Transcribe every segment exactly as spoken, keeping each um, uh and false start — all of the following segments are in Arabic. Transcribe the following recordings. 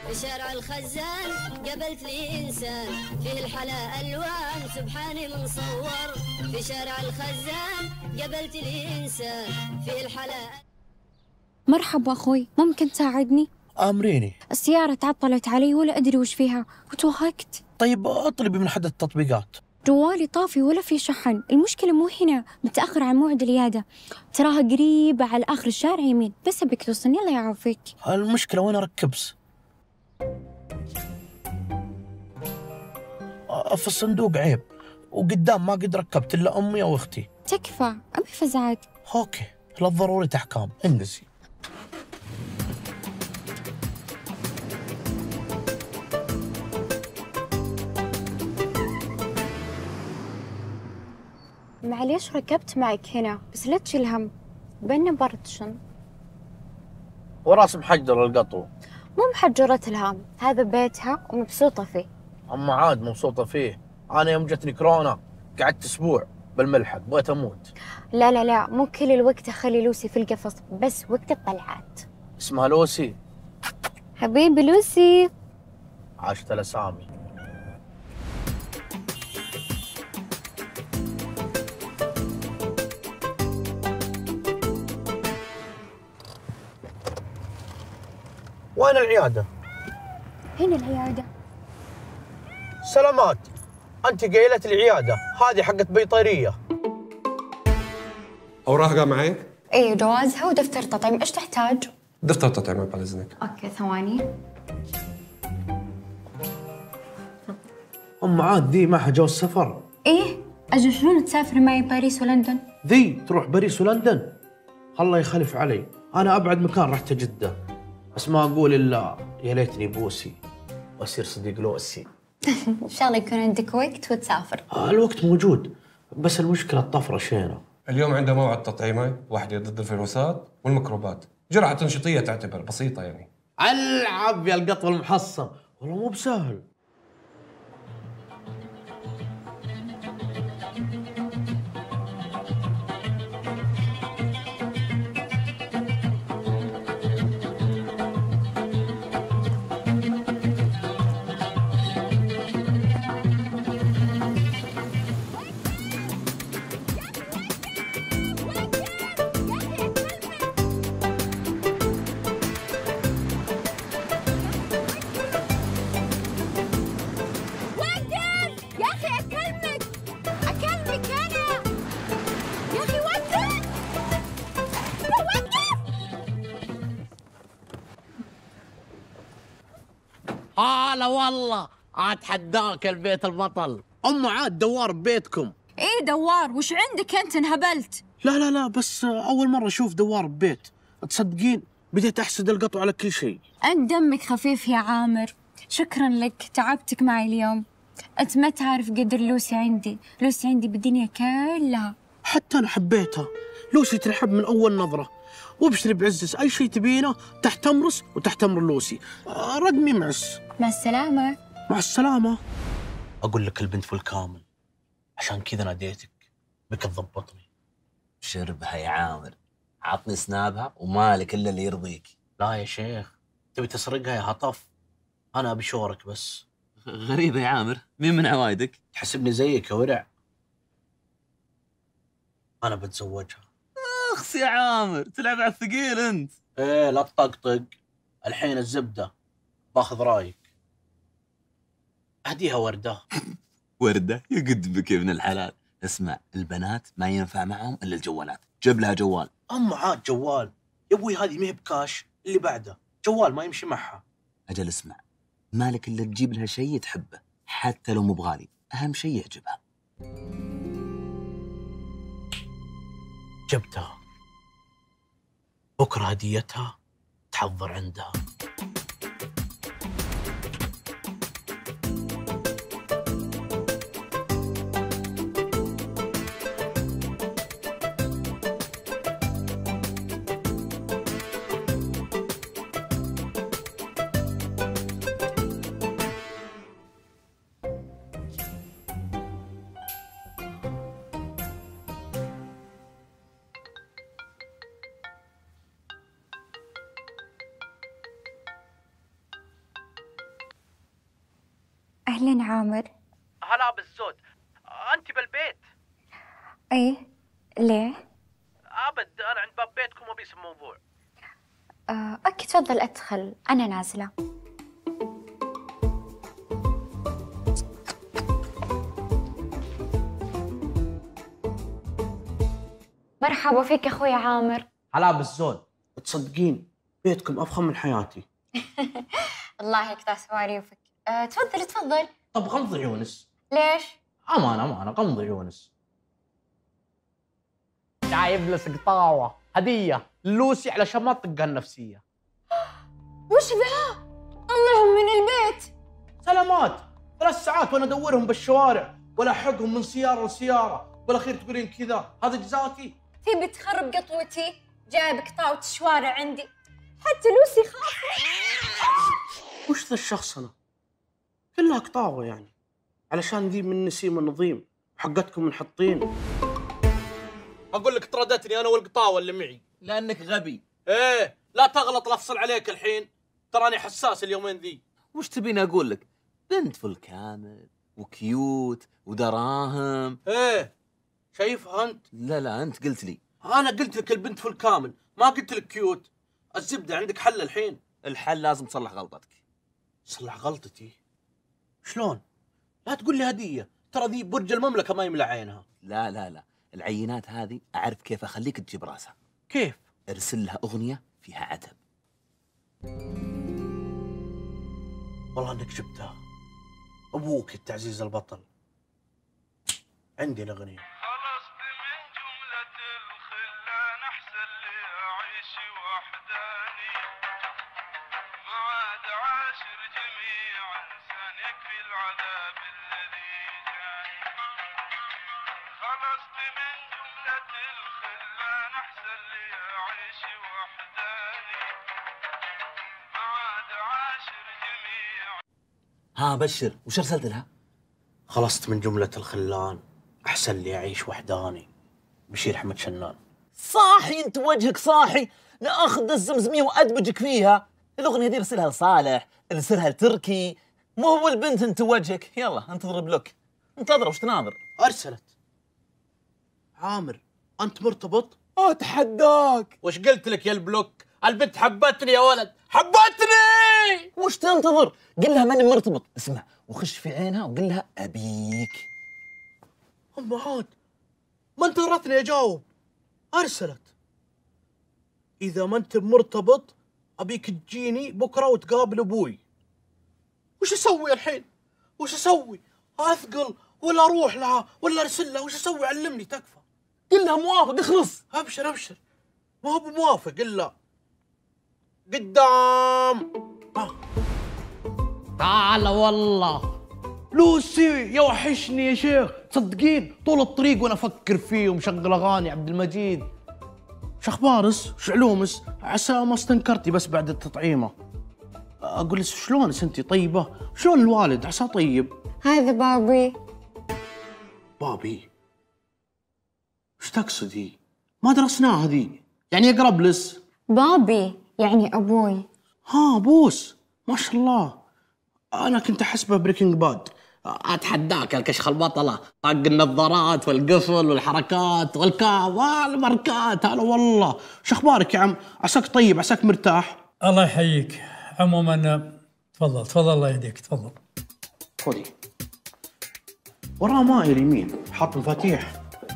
في شارع الخزان قابلت لي إنسان فيه الحلا ألوان سبحاني من صور. في شارع الخزان قابلت لي إنسان فيه الحلا. مرحبا أخوي، ممكن تساعدني؟ أمريني. السيارة تعطلت علي ولا أدري وش فيها وتوهقت. طيب اطلبي من أحد التطبيقات. جوالي طافي ولا في شحن، المشكلة مو هنا، متأخر عن موعد العيادة، تراها قريبة على آخر الشارع يمين، بس أبيك توصلني الله يعافيك. المشكلة وين أركبس؟ في الصندوق عيب، وقدام ما قد ركبت إلا أمي أو أختي. تكفى، أبي فزعات. أوكي، لا ضروري أحكام، انجزي. معليش ركبت معك هنا، بس لا تشيل هم، بينا بردشن. وراس محجر القطو. مو محجرة الهام، هذا بيتها ومبسوطة فيه. أما عاد مبسوطة فيه، أنا يوم جتني كورونا قعدت أسبوع بالملحق بغيت أموت. لا لا لا، مو كل الوقت أخلي لوسي في القفص، بس وقت الطلعات. اسمها لوسي. حبيبي لوسي. عاشت الأسامي. وين العيادة؟ هنا العيادة. سلامات، أنت قايلة العيادة، هذه حقت بيطرية. أوراقها معي؟ إيه، جوازها ودفتر تطعيم، إيش تحتاج؟ دفتر تطعيم بعد إذنك. أوكي ثواني. أم عاد ذي معها جواز سفر. إيه، أجل شلون تسافر معي باريس ولندن؟ ذي تروح باريس ولندن؟ الله يخلف علي، أنا أبعد مكان رحت جدة، بس ما أقول إلا يا ليتني بوسي وأصير صديق لوسي. إن شاء الله يكون عندك وقت وتسافر. آه الوقت موجود، بس المشكلة الطفرة شينة. اليوم عنده موعد تطعيمي، واحدة ضد الفيروسات والميكروبات، جرعة تنشيطية تعتبر بسيطة يعني. ألعب يا القطو المحصن، والله مو بسهل. هلا والله، اتحداك البيت البطل. ام عاد دوار ببيتكم. ايه دوار، وش عندك انت انهبلت؟ لا لا لا، بس اول مره اشوف دوار ببيت، تصدقين بديت احسد القطو على كل شيء. انت دمك خفيف يا عامر، شكرا لك، تعبتك معي اليوم. انت ما تعرف قدر لوسي عندي، لوسي عندي بالدنيا كلها. حتى انا حبيتها، لوسي تنحب من اول نظره. وابشري بعزز، اي شيء تبينه تحت امرس وتحت امر لوسي. رقمي معس. مع السلامه. مع السلامه. اقول لك البنت بالكامل، عشان كذا ناديتك، بك تضبطني. شربها يا عامر، عطني سنابها ومالك الا اللي يرضيك. لا يا شيخ، تبي تسرقها يا هطف، انا ابي شورك بس. غريبة يا عامر، مين من عوايدك؟ تحسبني زيك يا ورع؟ انا بتزوجها. اخس يا عامر، تلعب على الثقيل انت. ايه لا تطقطق، الحين الزبده، باخذ رايك. اهديها ورده. وردة؟ يقد بك يا ابن الحلال. اسمع، البنات ما ينفع معهم الا الجوالات، جيب لها جوال. اما عاد جوال يا ابوي، هذه ما هي بكاش، اللي بعده جوال ما يمشي معها. اجل اسمع، مالك الا تجيب لها شيء تحبه، حتى لو مو بغالي، اهم شيء يعجبها. جبتها، بكره هديتها تحضر عندها. أهلا عامر. هلا بالزود. انت بالبيت؟ ايه ليه؟ ابد، انا عند باب بيتكم وبيس الموضوع. آه، اوكي تفضل ادخل، انا نازلة. مرحبا فيك اخوي عامر. هلا بالزود. تصدقين بيتكم افخم من حياتي. الله يكتر سواريفك. آه، تفضل تفضل. طب غمضي يونس. ليش؟ امان امان غمضي يونس. جايب لك قطاوه هديه لوسي علشان ما تطقها النفسيه. وش ذا؟ طلعهم من البيت. سلامات. ثلاث ساعات وانا ادورهم بالشوارع ولا احقهم من سياره لسياره، بالاخير تقولين كذا هذا جزاكي؟ تبي تخرب قطوتي؟ جايب قطاوة الشوارع عندي، حتى لوسي خافت. وش ذا الشخص انا؟ كلها قطاوه يعني، علشان ذي من نسيم النظيم وحقتكم من حطين. اقول لك طردتني انا والقطاوه اللي معي لانك غبي. ايه لا تغلط، لا افصل عليك الحين، تراني حساس اليومين ذي. وش تبيني اقول لك؟ بنت فل كامل وكيوت ودراهم. ايه شايفها انت؟ لا لا انت قلت لي. انا قلت لك البنت فل كامل، ما قلت لك كيوت. الزبده عندك حل الحين. الحل لازم تصلح غلطتك. صلح غلطتي؟ شلون؟ لا تقول لي هديه، ترى ذي برج المملكه ما يملى عينها. لا لا لا، العينات هذه اعرف كيف اخليك تجيب راسها. كيف؟ ارسل لها اغنيه فيها عتب. والله انك جبتها، ابوك التعزيز البطل. عندي الاغنيه. خلصت من جملة الخلان، احسن لي اعيش وحداني، ما عاد عاشر جميع انسان، يكفي العذاب الذي جاني. خلصت من جملة الخلان، احسن لي اعيش وحداني، ما عاد عاشر جميع. ها بشر، وش ارسلت لها؟ خلصت من جمله الخلان، احسن لي اعيش وحداني. بشير احمد شنان. صاحي انت وجهك صاحي، ناخذ الزمزميه وادمجك فيها. الاغنيه دي ارسلها لصالح، ارسلها لتركي، مو هو البنت انت وجهك. يلا انتظر بلوك. انتظر وش تناظر؟ ارسلت. عامر انت مرتبط؟ اتحداك. وش قلت لك يا البلوك؟ البنت حبتني يا ولد، حبتني. وش تنتظر؟ قل لها ماني مرتبط. اسمع وخش في عينها وقل لها ابيك. أم عاد ما انتظرتني اجاوب. ارسلت. اذا ما انت مرتبط ابيك تجيني بكره وتقابل ابوي. وش اسوي الحين؟ وش اسوي؟ اثقل ولا اروح لها ولا ارسل لها؟ وش اسوي؟ علمني تكفى. قل لها موافق اخلص. ابشر ابشر، ما هو بموافق الا قدام. آه. تعال والله لوسي يا وحشني يا شيخ. تصدقين طول الطريق وانا افكر فيه ومشغل اغاني عبد المجيد. وش اخبارس؟ وش علومس؟ عسى ما استنكرتي بس بعد التطعيمه. اقول لك شلونس انتي؟ طيبه؟ شلون الوالد؟ عسى طيب. هذا بابي. بابي؟ وش تقصدي؟ ما درسناها ذي، يعني اقرب لس. بابي يعني ابوي. ها بوس ما شاء الله. انا كنت احسبه بريكنج باد. اتحداك الكشخ البطله، طق النظارات والقفل والحركات والكاب والماركات. هلا والله، شو اخبارك يا عم؟ عساك طيب، عساك مرتاح. الله يحييك. عموما تفضل تفضل الله يهديك تفضل. خذي. وراه ماء اليمين حاط مفاتيح.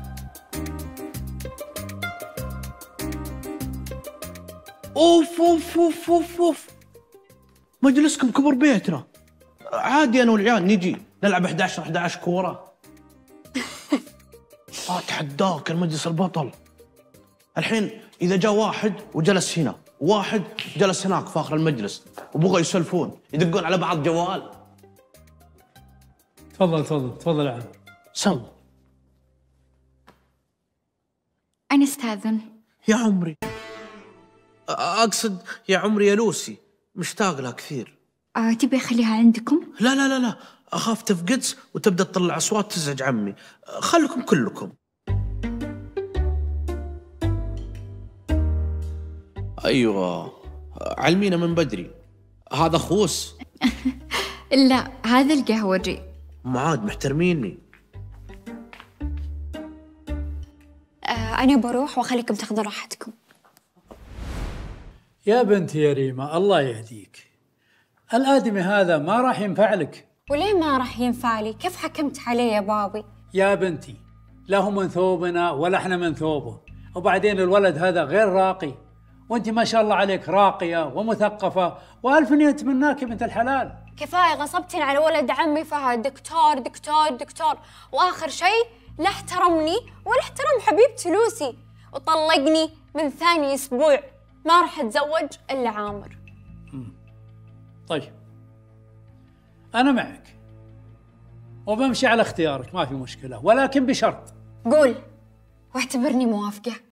اوف اوف اوف اوف اوف، مجلسكم كبر بيتنا. عادي انا والعيال نجي نلعب احد عشر احد عشر كوره. اتحداك المجلس البطل. الحين اذا جاء واحد وجلس هنا وواحد جلس هناك في اخر المجلس وبغوا يسولفون يدقون على بعض جوال. تفضل تفضل تفضل يا عم. سم. انا استاذن. يا عمري، اقصد يا عمري يا لوسي، مشتاق لها كثير. آه، تبي اخليها عندكم؟ لا لا لا لا، اخاف تفقدس وتبدا تطلع اصوات تزعج عمي. خلكم كلكم. ايوه علمينا من بدري، هذا خوس. لا هذا القهوجي. معاد محترميني. آه أنا بروح وأخليكم تاخذوا راحتكم. يا بنتي يا ريما الله يهديك، الآدمي هذا ما راح ينفع لك. وليه ما راح ينفع لي؟ كيف حكمت عليه يا بابي؟ يا بنتي لا هو من ثوبنا ولا احنا من ثوبه، وبعدين الولد هذا غير راقي، وانت ما شاء الله عليك راقية ومثقفة وألف يتمناك يا بنت الحلال. كفاية غصبتني على ولد عمي فهد، دكتور دكتور دكتور، وآخر شيء لا احترمني ولا احترم حبيبتي لوسي، وطلقني من ثاني أسبوع. ما راح أتزوج إلا عامر. طيب أنا معك وبمشي على اختيارك، ما في مشكلة، ولكن بشرط. قول واعتبرني موافقة.